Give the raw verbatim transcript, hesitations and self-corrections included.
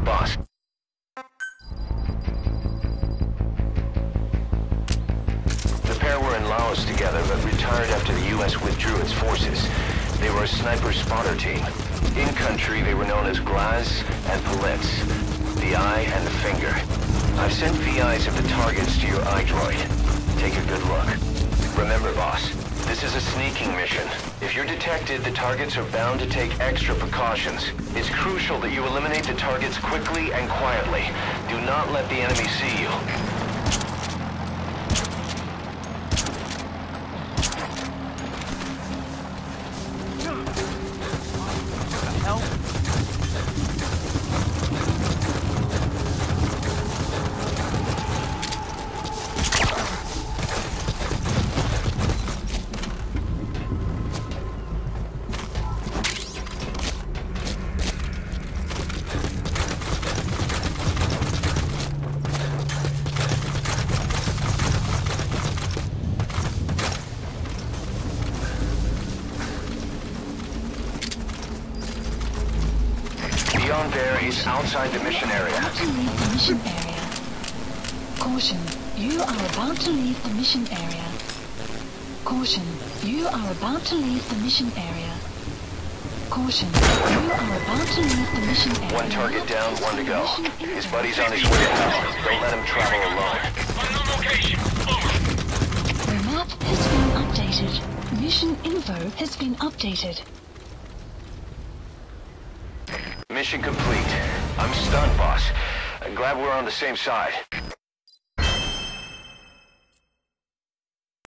Boss. The pair were in Laos together, but retired after the U S withdrew its forces. They were a sniper spotter team. In country, they were known as Glaz and Palitz, the eye and the finger. I've sent V Is of the targets to your iDroid. Take a good look. Remember, boss, this is a sneaking mission. If you're detected, the targets are bound to take extra precautions. It's crucial that you eliminate the targets quickly and quietly. Do not let the enemy see you. Beyond there is outside the mission area. About to leave the mission area. Caution, you are about to leave the mission area. Caution, you are about to leave the mission area. Caution, you are about to leave the mission area. One target down, one to go. His buddy's on his way now. Don't let him travel alone. The map has been updated. Mission info has been updated. Mission complete. I'm stunned, boss. I'm glad we're on the same side.